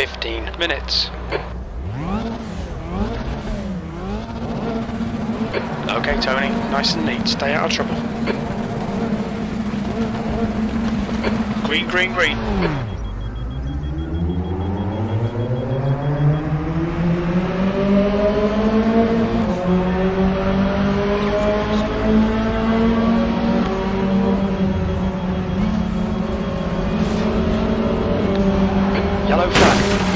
15 minutes. Okay, Tony, nice and neat. Stay out of trouble. Green, green, green. Yellow flag.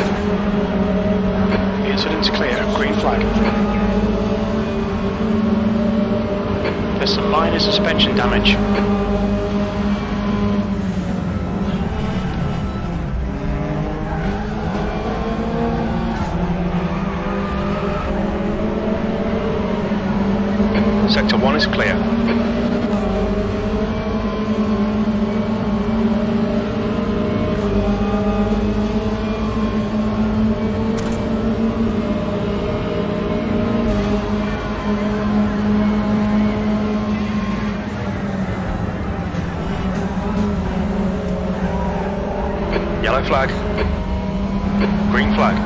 The incident's clear. Green flag. There's some minor suspension damage. Sector 1 is clear. Yellow flag. Green flag.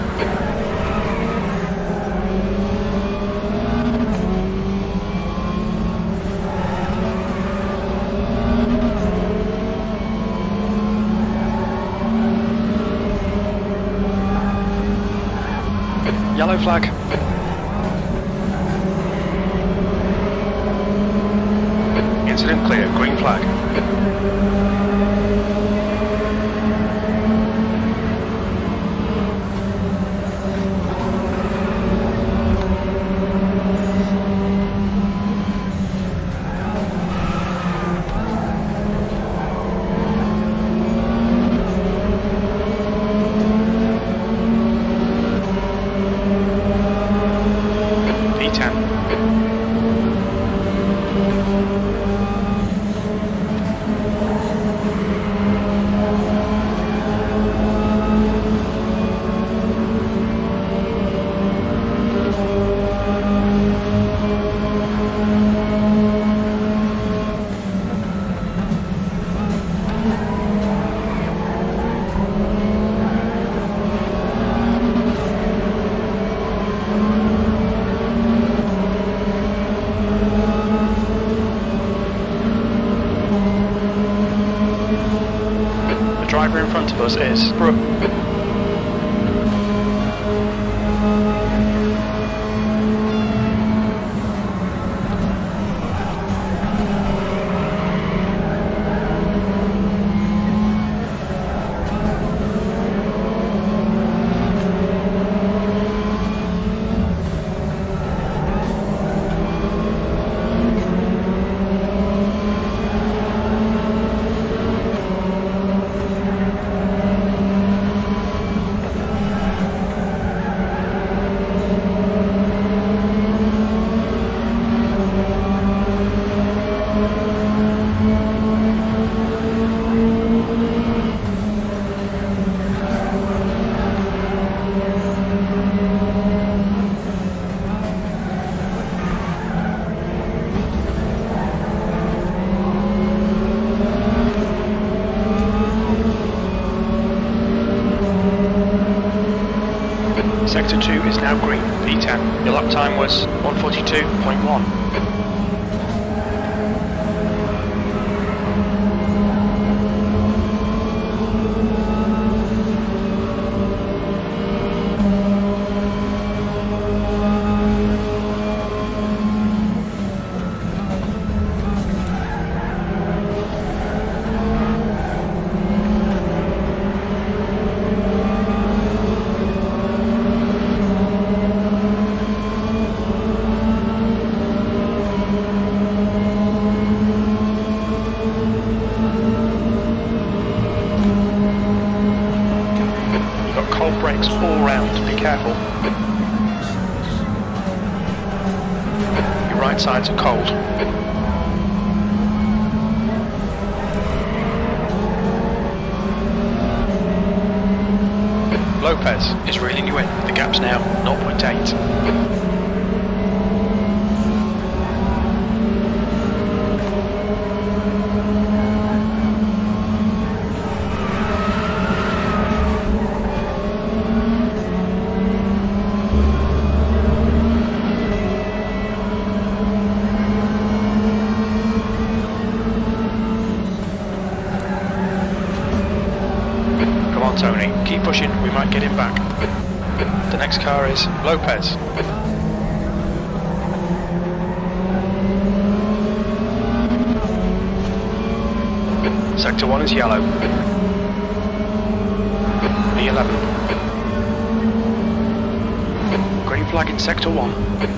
Yellow flag. Incident clear. Green flag. Driver in front of us is Brooke. Sector 2 is now green, P10. Your lap time was 1:42.1. Brakes all round, be careful. Your right sides are cold. Lopez is reeling you in. The gap's now 0.8. on, Tony. Keep pushing, we might get him back. The next car is Lopez. Sector 1 is yellow. E11. Green flag in Sector 1.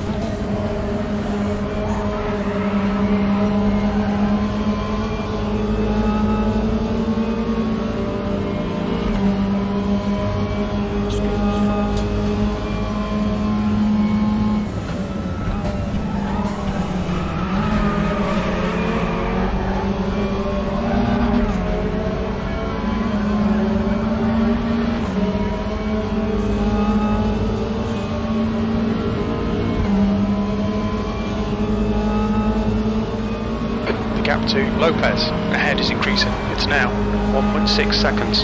Gap to Lopez ahead is increasing. It's now 1.6 seconds.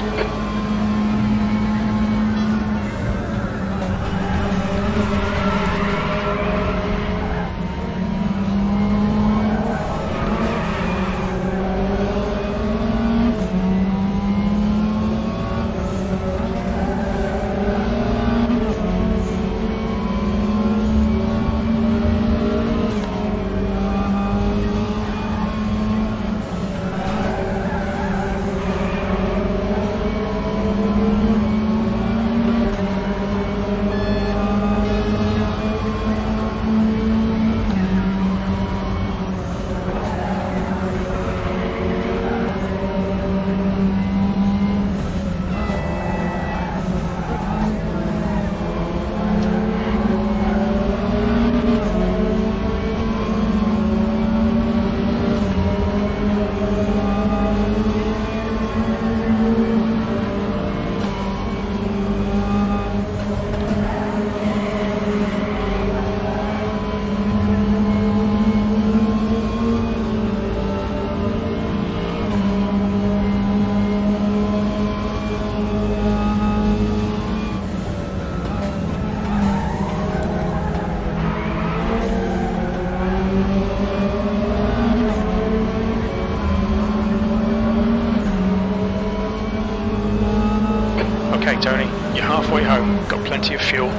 Okay, Tony, you're halfway home, got plenty of fuel.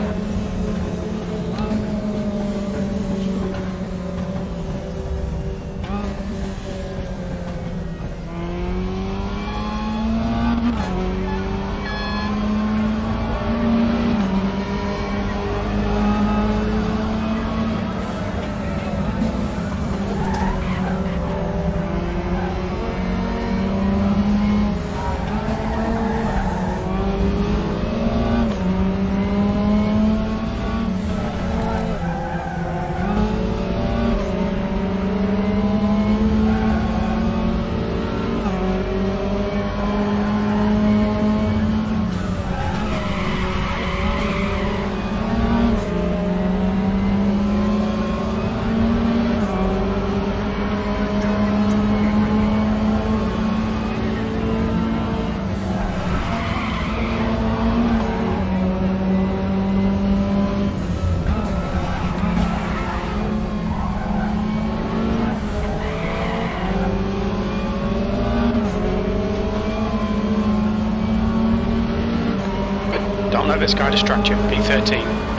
Don't let this guy distract you, P13.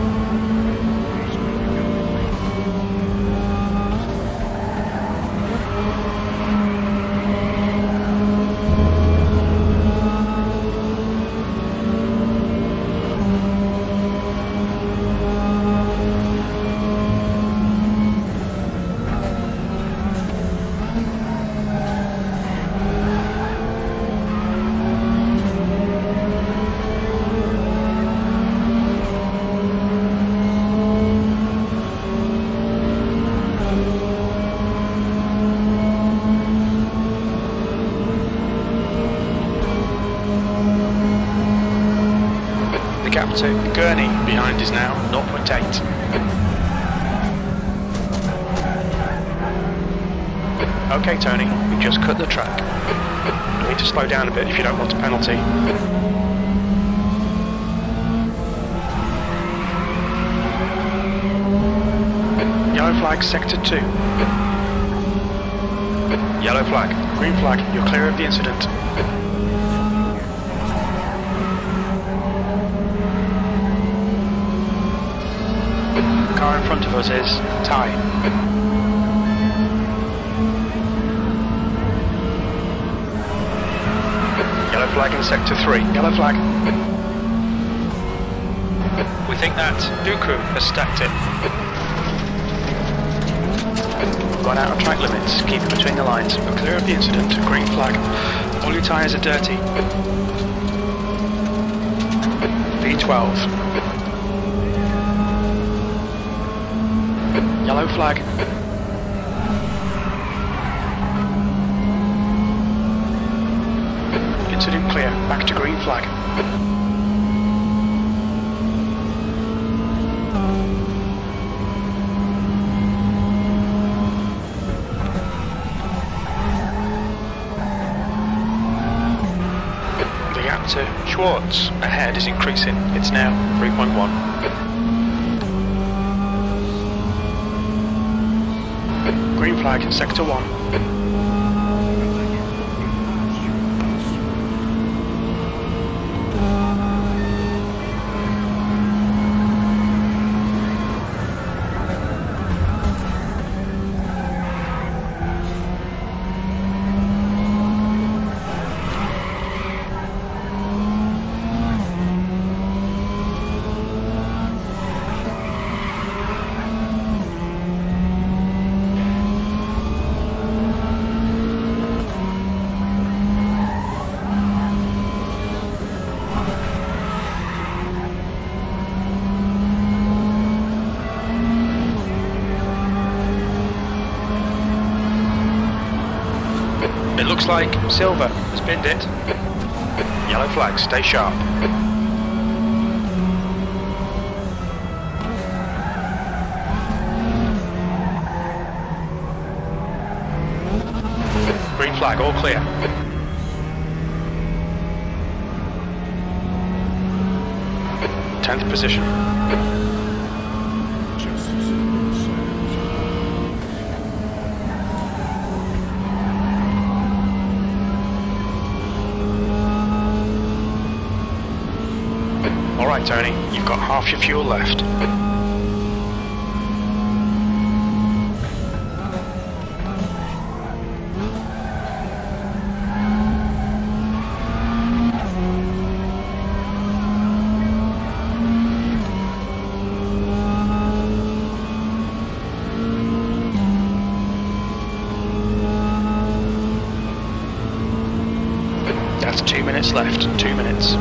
Gap to Gurney behind is now 0.8. Okay, Tony, we just cut the track. You need to slow down a bit if you don't want a penalty. Yellow flag, sector 2. Yellow flag, green flag, you're clear of the incident. car in front of us is Ty. Yellow flag in sector 3. Yellow flag. We think that Dooku has stacked it. Gone out of track limits. Keep it between the lines. We're clear of the incident. Green flag. All your tyres are dirty. V12. Yellow flag. Incident clear. Back to green flag. The gap to Schwartz ahead is increasing. It's now 3.1. Green flag in sector 1. It looks like Silver has binned it. Yellow flag, stay sharp. Green flag, all clear. Tenth position. Alright Tony, you've got half your fuel left. That's 2 minutes left, 2 minutes.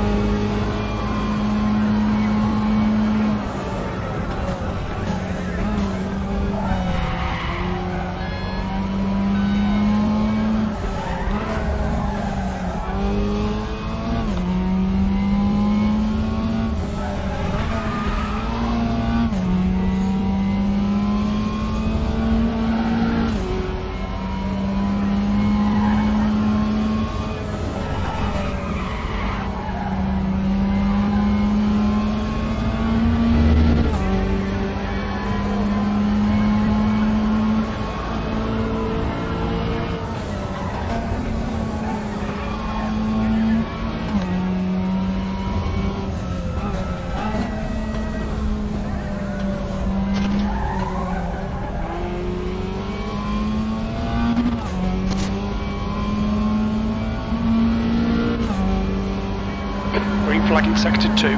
Green flag in sector 2.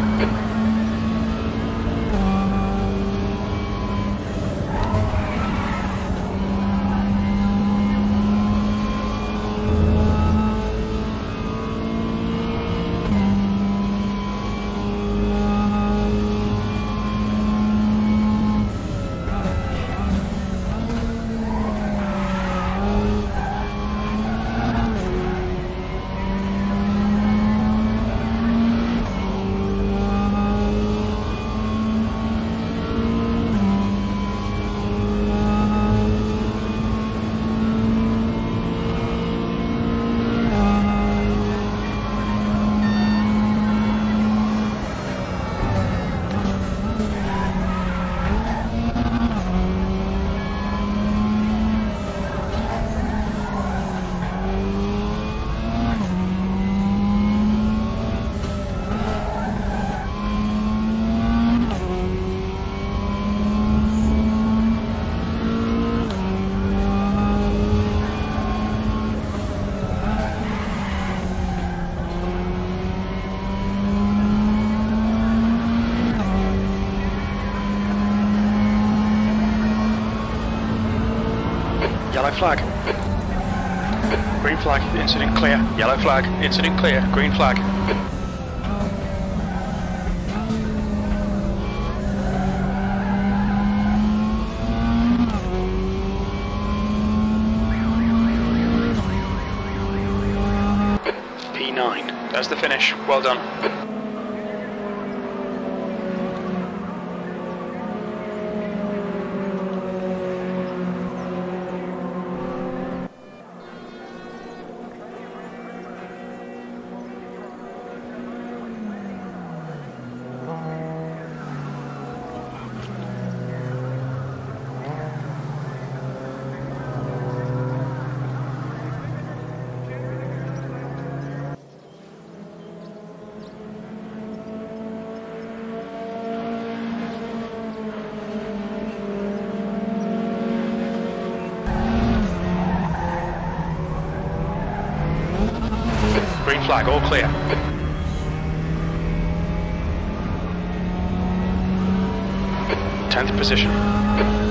yellow flag. Green flag, incident clear. Yellow flag, incident clear. Green flag. P9. That's the finish. Well done. Green flag, all clear. Tenth position.